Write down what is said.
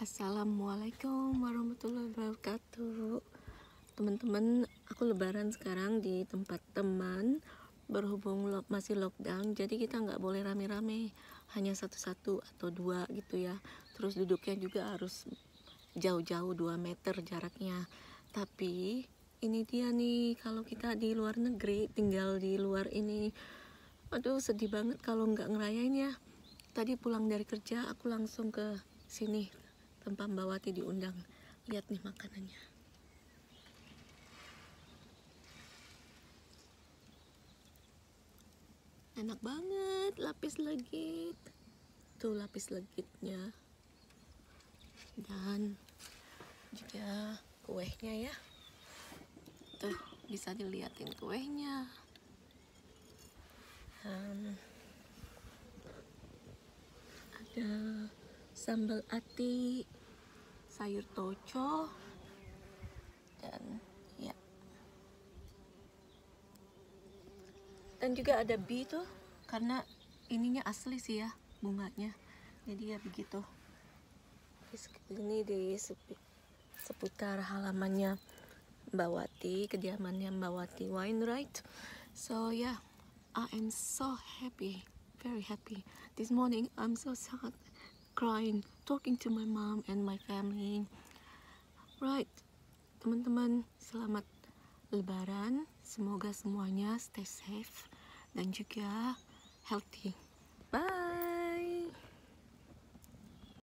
Assalamualaikum warahmatullahi wabarakatuh. Teman-teman, aku lebaran sekarang di tempat teman. Berhubung masih lockdown, jadi kita nggak boleh rame-rame, hanya satu-satu atau dua gitu ya. Terus duduknya juga harus jauh-jauh 2 meter jaraknya. Tapi ini dia nih, kalau kita di luar negeri, tinggal di luar ini, aduh sedih banget kalau nggak ngerayain ya. Tadi pulang dari kerja aku langsung ke sini tempat Mbak Wati diundang. Lihat nih makanannya, enak banget. Lapis legit tuh, lapis legitnya, dan juga kuehnya ya, tuh bisa dilihatin kuehnya. Ada sambal ati, sayur toco, dan juga ada bee tuh, karena ininya asli sih ya bunganya, jadi ya begitu. Ini di seputar halamannya Mbak Wati, kediamannya Mbak Wati Wainwright. So yeah, I am so happy, very happy. This morning I'm so sad, crying, talking to my mom and my family. Right, teman-teman, selamat Lebaran. Semoga semuanya stay safe dan juga healthy.